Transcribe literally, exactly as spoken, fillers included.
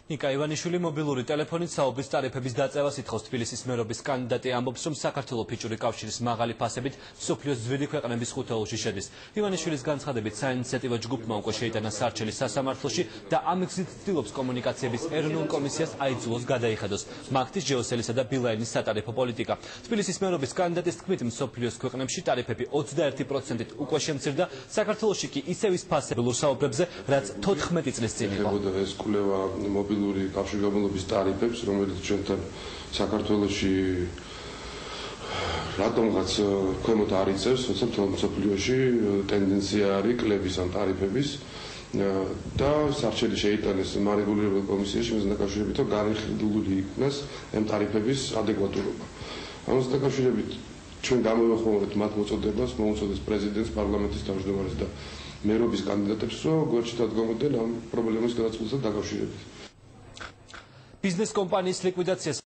ნიკა ივანიშვილი მობილური ტელეფონით საუბრის ტარიფების დაწევას ითხოვს. თბილისის მერობის კანდიდატი ამბობს, რომ საქართველოს ფიჭური კავშირის მაღალი ფასებით მსოფლიოს ძვირი ქვეყნების ხუთეულში შედის. ივანიშვილის განცხადებით, საინიციატივო ჯგუფმა უკვე შეიტანა სარჩელი სასამართლოში და ამ გზით ცდილობს კომუნიკაციების ეროვნულ კომისიას აიძულოს გადაიხედოს მაგთის, ჯეოსელისა და ბილაინის სატარიფო პოლიტიკა. თბილისის მერობის კანდიდატის თქმით, მსოფლიოს ქვეყნებში ტარიფები ოცდაერთი პროცენტით უკვე შემცირდა, საქართველოში კი ისევ ის ფასებელურ საუბრებზე, რაც თოთხმეტი წლის წინ იყო. მობილური კავშირგაბმულობის ტარიფებს, რომელიც ჩვენთან საქართველოში რატომღაც ქვემოთ არ იწევს, თუმცა მთელ მსოფლიოში ტენდენცია არის კლების ამ ტარიფების და სარჩელი შეიტანეს მარეგულირებელ კომისიაში მიზნად დაკავშირებით, რომ განხილული იქნას ამ ტარიფების ადეკვატურობა. ამასთან დაკავშირებით ჩვენ გამოვიხმაურეთ მათ მოწოდებას, მოუწოდეს პრეზიდენტს, პარლამენტის თავმჯდომარეს და მერობის კანდიდატებს, რომ გვერდში დადგომოდნენ ამ პრობლემის გადაწყვეტასთან დაკავშირებით. ბიზნეს კომპანიის ლიკვიდაციას